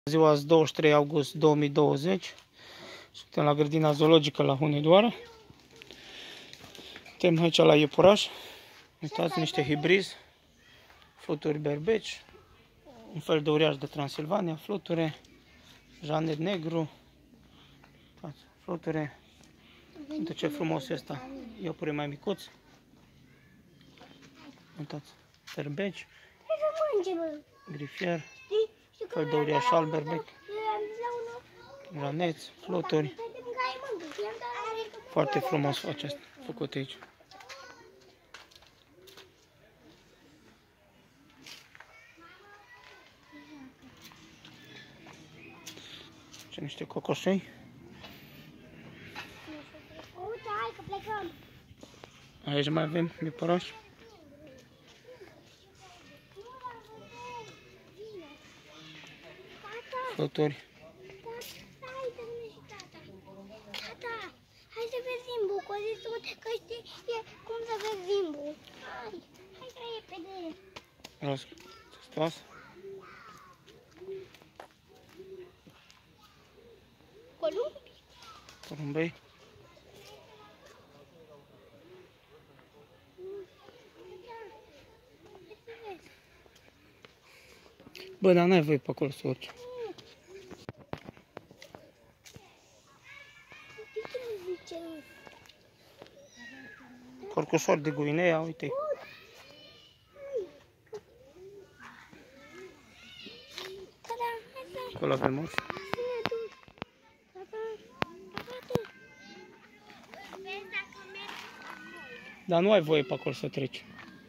Ziua 23 august 2020. Suntem la grădina zoologică la Hunedoara. Suntem aici la iepuraș. Uitați, niște hibrizi, fluturi berbeci, un fel de uriaș de Transilvania, fluture, janet negru, uitați, fluture. Uite ce frumos e ăsta, iepure mai micuț. Uitați, berbeci, grifier, fel de uriaș alb berbec, janeți, fluturi. Foarte frumos face asta, făcut aici. Și niște cocoșei. Aici mai avem iepurași. Fluturi. Hai să vezi zimbul, că știe cum să vezi zimbul. Hai să repede. Răstos. Porumbei. Bă, dar n-ai voie pe acolo să urci. Corcușor de Guinea, uite. Acolo avem urs. Dar nu ai voie pe acolo să treci.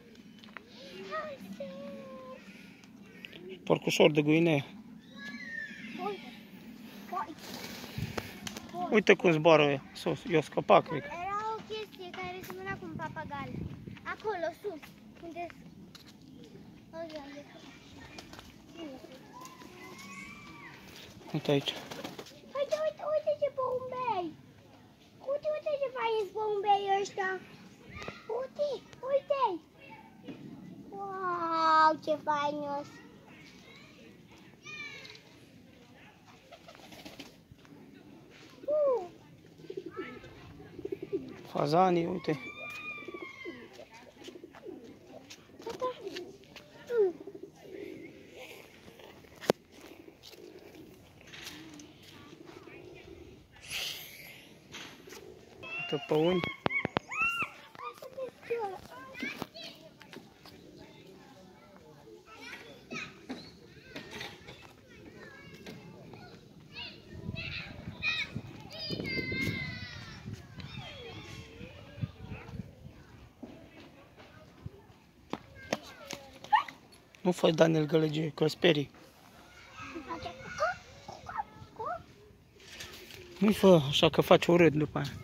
Porcușor de Guinea. Uite cum zboară ea sus. Eu scăpat, cred. Era o chestie care semăna cu un papagal. Acolo, sus. Unde... Uite aici. Uite, uite, uite ce porumbei. Uite, uite ce fain porumbei ăștia. Uite, uite. Wow, ce fainos. Fazanii, uite. Uite păuni. Nu fă Daniel gălăgie, că sperii. Nu-i fă așa că faci urât după aia.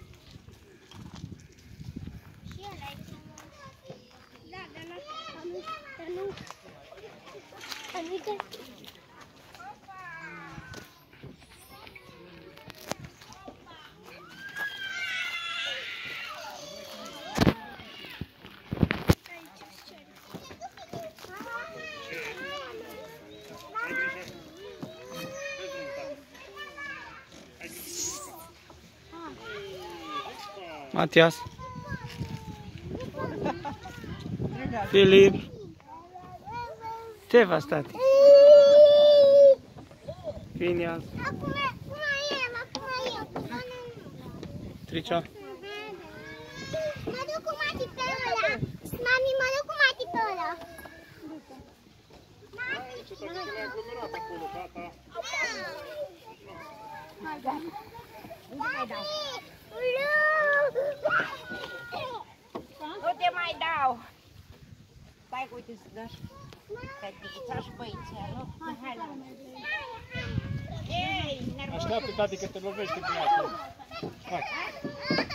Matias, Filip, ce v-a stat? Phineas, Tricea. Mă duc cu Mati pe ăla. Mami, mă duc cu Mati pe ăla. Nu te mai dau! Stai cu uite să dași tătița și băițea, nu? Hai la mine! Ei, nervos! Așteaptă, tati, că te lovește cu ea. Hai!